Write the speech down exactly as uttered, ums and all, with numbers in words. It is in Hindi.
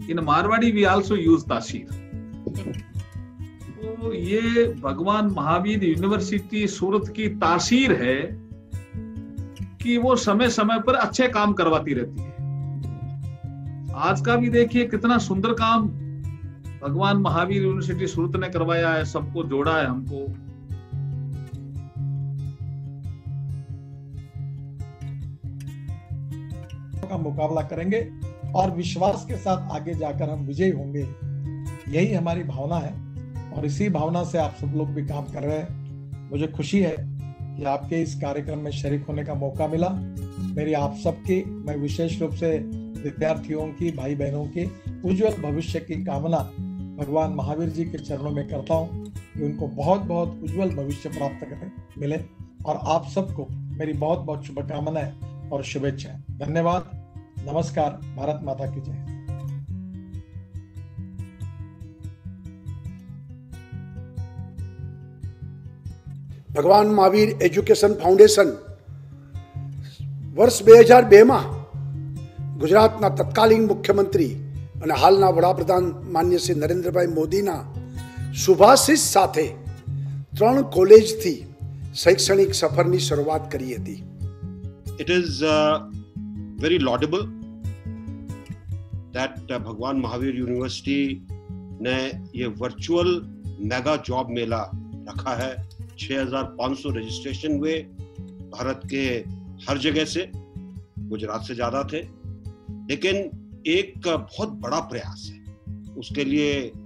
In Marwari we also use तासीर। तो ये भगवान महावीर यूनिवर्सिटी सूरत की तासीर है कि वो समय समय पर अच्छे काम करवाती रहती है। आज का भी देखिए कितना सुंदर काम भगवान महावीर यूनिवर्सिटी सूरत ने करवाया है, सबको जोड़ा है हमको। का मुकाबला करेंगे और विश्वास के साथ आगे जाकर हम विजयी होंगे, यही हमारी भावना है और इसी भावना से आप सब लोग भी काम कर रहे हैं। मुझे खुशी है कि आपके इस कार्यक्रम में शरीक होने का मौका मिला। मेरी आप सबकी, मैं विशेष रूप से विद्यार्थियों की, भाई बहनों की उज्जवल भविष्य की कामना भगवान महावीर जी के चरणों में करता हूँ कि उनको बहुत बहुत उज्जवल भविष्य प्राप्त करें मिले और आप सबको मेरी बहुत बहुत शुभकामनाएं और शुभेच्छाएं। धन्यवाद, नमस्कार, भारत माता की जय। ભગવાન મહાવીર એજ્યુકેશન ફાઉન્ડેશન વર્ષ બે હજાર બેમાં ગુજરાતના તત્કાલીન મુખ્યમંત્રી અને હાલના વડાપ્રધાન માન્ય શ્રી નરેન્દ્રભાઈ મોદીના શુભાશીષ સાથે ત્રણ કોલેજથી શૈક્ષણિક સફરની શરૂઆત કરી હતી. It is uh, very laudable that uh, भगवान महावीर यूनिवर्सिटी ने ये वर्चुअल मेगा जॉब मेला रखा है. छह हज़ार पाँच सौ रजिस्ट्रेशन हुए भारत के हर जगह से, गुजरात से ज्यादा थे, लेकिन एक बहुत बड़ा प्रयास है. उसके लिए